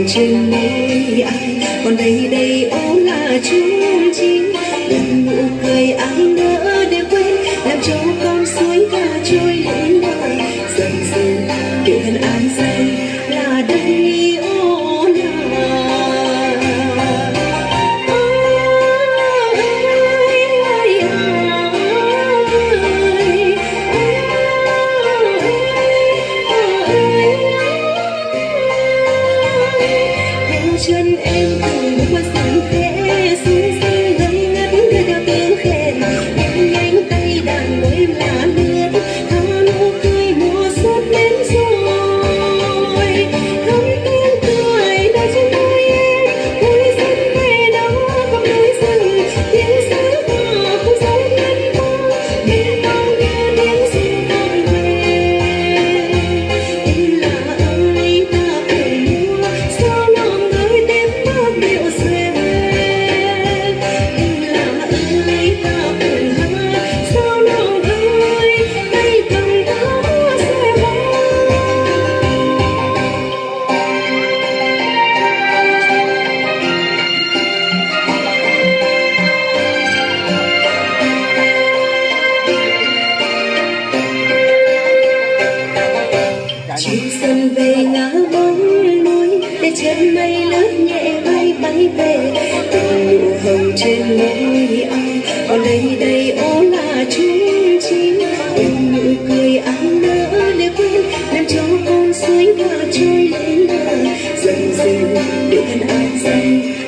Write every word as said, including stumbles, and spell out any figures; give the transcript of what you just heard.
hồng trên môi ai, còn đây đây ó là chung chim. Đừng nụ cười ai nỡ để quên, làm cho con suối ta trôi lên bờ. Dần dần điệu hân an say là đây ó là. Chân em từng bước qua sân khẽ xuống sân ngây ngất nghe theo tiếng khen, em nhanh tay đàn môi là lướt tha nụ cười mùa xuân đến rồi. Thắm tiếng cười đã trên môi em, vui xuân về đó khắp núi rừng, tiếng sáo hòa không dấu ngân vang, bên bao nghe tiếng ru vang về. Em là ơi ta cùng mua sao lòng người đêm mơ điệu xuê. Em là ơi ta cùng hát sao lòng ơi tay cầm tháo xuê hoa. Chiều xuân về ngã bóng núi, để chân mây lướt nhẹ bay bay về. Từng nụ hồng trên môi ai, còn đây đây ó là chung chim. Em nụ cười ai nỡ để quên, làm cho con suối ta trôi lên bờ. Dần dần điệu hân an say